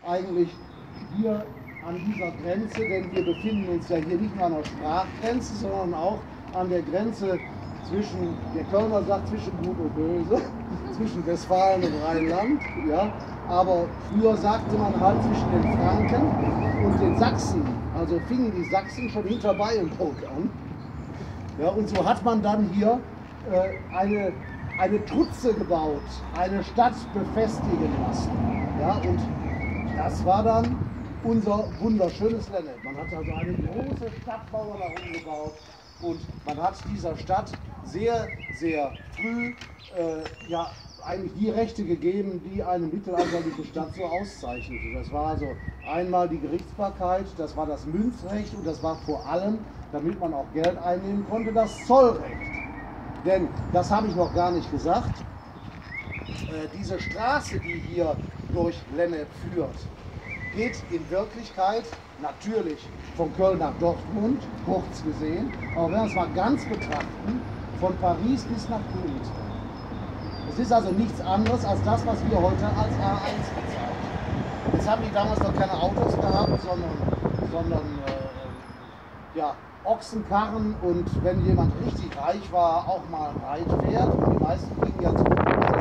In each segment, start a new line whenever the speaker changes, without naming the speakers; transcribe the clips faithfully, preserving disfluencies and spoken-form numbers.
eigentlich hier an dieser Grenze, denn wir befinden uns ja hier nicht nur an der Sprachgrenze, sondern auch an der Grenze zwischen, der Kölner sagt, zwischen Gut und Böse, zwischen Westfalen und Rheinland, ja, aber früher sagte man halt zwischen den Franken und den Sachsen, also fingen die Sachsen schon hinter Beyenburg an, ja, und so hat man dann hier äh, eine, eine Trutze gebaut, eine Stadt befestigen lassen, ja, und das war dann unser wunderschönes Lennep. Man hat also eine große Stadtmauer darum gebaut und man hat dieser Stadt sehr, sehr früh äh, ja, eigentlich die Rechte gegeben, die eine mittelalterliche Stadt so auszeichnete. Das war also einmal die Gerichtsbarkeit, das war das Münzrecht und das war vor allem, damit man auch Geld einnehmen konnte, das Zollrecht. Denn, das habe ich noch gar nicht gesagt, äh, diese Straße, die hier durch Lennep führt, geht in Wirklichkeit natürlich von Köln nach Dortmund, kurz gesehen, aber wenn wir es mal ganz betrachten, von Paris bis nach Königsberg. Es ist also nichts anderes als das, was wir heute als A eins bezeichnen. Jetzt haben die damals noch keine Autos gehabt, sondern, sondern äh, ja, Ochsenkarren und wenn jemand richtig reich war, auch mal ein Reitpferd. Und die meisten bringen ja zu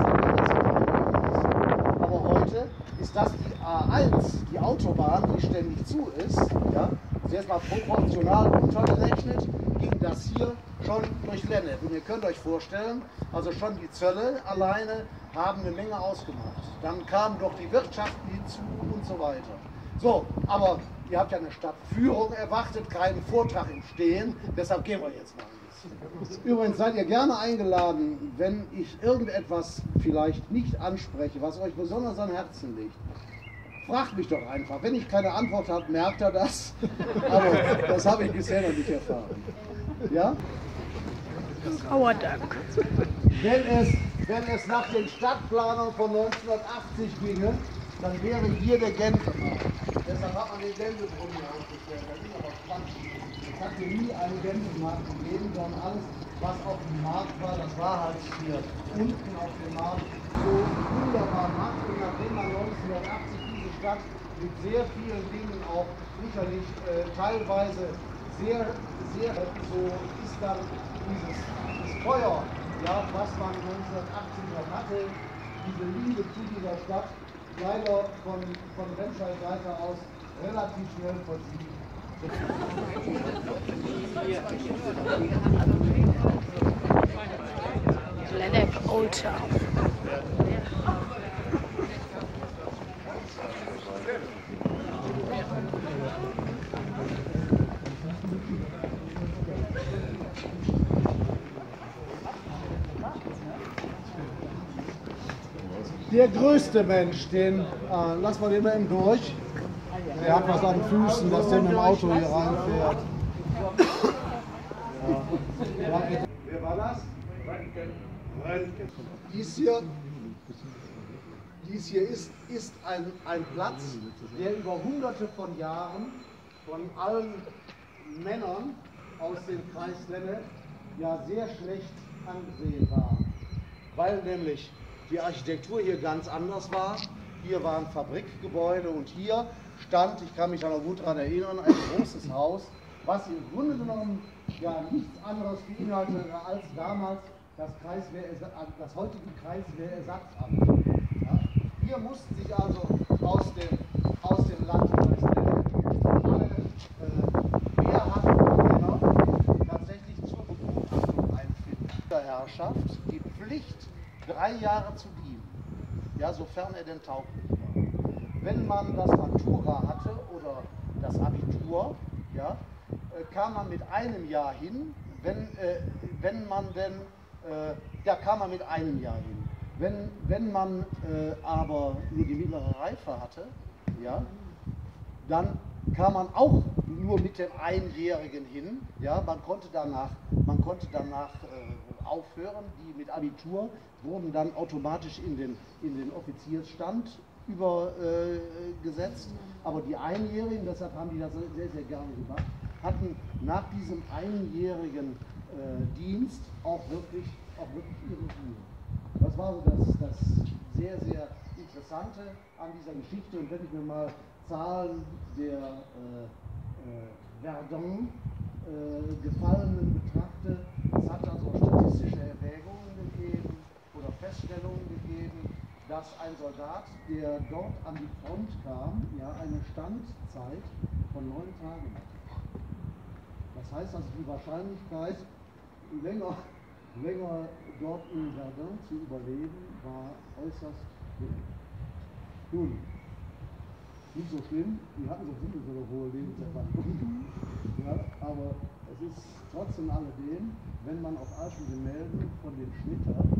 aber heute ist das die A eins, die Autobahn, die ständig zu ist. Ja, jetzt mal proportional untergerechnet, ging das hier schon durch Lennep. Und ihr könnt euch vorstellen, also schon die Zölle alleine haben eine Menge ausgemacht. Dann kam doch die Wirtschaften hinzu und so weiter. So, aber ihr habt ja eine Stadtführung erwartet, keinen Vortrag im Stehen, deshalb gehen wir jetzt mal ein bisschen. Übrigens seid ihr gerne eingeladen, wenn ich irgendetwas vielleicht nicht anspreche, was euch besonders am Herzen liegt. Fragt mich doch einfach. Wenn ich keine Antwort habe, merkt er das. Aber das habe ich bisher noch nicht erfahren. Ja?
Auerdank.
Wenn es, wenn es nach den Stadtplanern von neunzehnhundertachtzig ginge, dann wäre hier der Gänsemarkt. Deshalb hat man den Gänsebrunnen hier aufgestellt. Das ist aber Quatsch. Es hat hier nie einen Gänsemarkt gegeben, sondern alles, was auf dem Markt war, das war halt hier unten auf dem Markt so wunderbar macht. Und nachdem man neunzehnhundertachtzig diese Stadt mit sehr vielen Dingen auch sicherlich äh, teilweise sehr, sehr, so ist dann dieses, dieses Feuer, ja, was man neunzehnhundertachtzig noch hatte, diese Liebe zu dieser Stadt, leider von, von Remscheid Seite aus relativ schnell verziehen.
Lennep Old Town.
Der größte Mensch, den, äh, lass mal den mal eben durch. Der hat was an den Füßen, dass der mit dem Auto hier reinfährt. Ja. Wer war das? Röntgen. Dies hier, dies hier ist, ist ein, ein Platz, der über hunderte von Jahren von allen Männern aus dem Kreis Lennep ja sehr schlecht angesehen war. Weil nämlich die Architektur hier ganz anders war. Hier waren Fabrikgebäude und hier stand, ich kann mich da noch gut daran erinnern, ein großes Haus, was im Grunde genommen ja nichts anderes beinhaltete als damals das, das heutige Kreiswehrersatzamt. Ja? Hier mussten sich also aus dem, aus dem Landkreis alle äh, wehrhaften Männer tatsächlich zur Begutachtung einfinden. Der Herrschaft die Pflicht, drei Jahre zu dienen, ja, sofern er denn tauglich war. Wenn man das Matura hatte oder das Abitur, ja, kam man mit einem Jahr hin, wenn, äh, wenn man denn, äh, ja, kam man mit einem Jahr hin. Wenn, wenn man äh, aber nur die mittlere Reife hatte, ja, dann kam man auch nur mit dem Einjährigen hin, ja, man konnte danach, man konnte danach äh, aufhören, die mit Abitur wurden dann automatisch in den, in den Offiziersstand übergesetzt, äh, aber die Einjährigen, deshalb haben die das sehr, sehr gerne gemacht, hatten nach diesem einjährigen äh, Dienst auch wirklich, auch wirklich ihre Ruhe. Das war so das, das sehr, sehr Interessante an dieser Geschichte, und wenn ich mir mal Zahlen der äh, äh, Verdun äh, Gefallenen betrachte, es hat also statistische Erwägungen gegeben oder Feststellungen gegeben, dass ein Soldat, der dort an die Front kam, ja eine Standzeit von neun Tagen hatte. Das heißt also, die Wahrscheinlichkeit, länger, länger dort in Verdun zu überleben, war äußerst gering. Nun, nicht so schlimm, die hatten so so eine hohe Lebenserwartung. Ja, aber es ist trotzdem alledem, wenn man auf alten Gemälden von dem Schnitter